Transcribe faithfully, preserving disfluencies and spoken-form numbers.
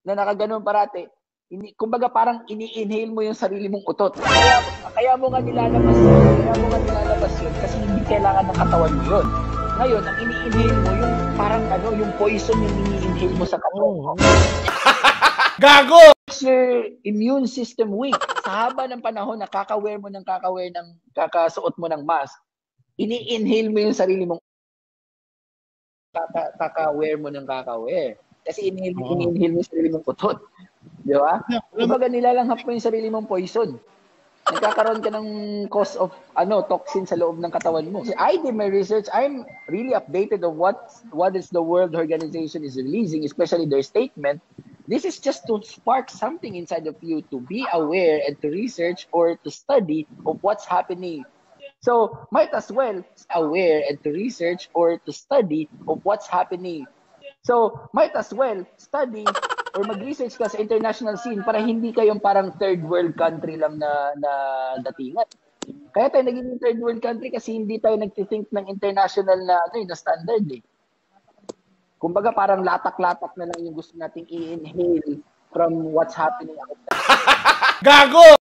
na nakaganon parati, ini, kumbaga parang ini-inhale mo yung sarili mong utot. Kaya, kaya mo nga nilalabas yun, kaya mo nga nilalabas yun kasi hindi kailangan ng katawan mo yun. Ngayon, ang ini-inhale mo yung parang ano, yung poison yung ini-inhale mo sa katawan mo. Gago! Your immune system weak. Sa haba ng panahon na kaka-wear mo ng kaka-wear ng kakasuot mo ng mask, ini-inhale mo yung sarili mong kaka, kaka-wear mo ng kaka-wear. Kasi inhale, oh. ini-inhale mo yung sarili mong utot. Di ba? Kumbaga nilalanghap mo yung sarili mong poison. Nagkakaroon ka ng cause of ano toxin sa loob ng katawan mo. So I did my research. I'm really updated of what what is the World Organization is releasing, especially their statement. This is just to spark something inside of you to be aware and to research or to study of what's happening. So might as well aware and to research or to study of what's happening. So might as well study or mag-research ka sa international scene para hindi kayong parang third world country lang na, na datingan. Kaya tayo naging third world country kasi hindi tayo nagtithink ng international na, ano, na standard eh. Kumbaga parang latak-latak na lang yung gusto nating i-inhale from what's happening. Gago!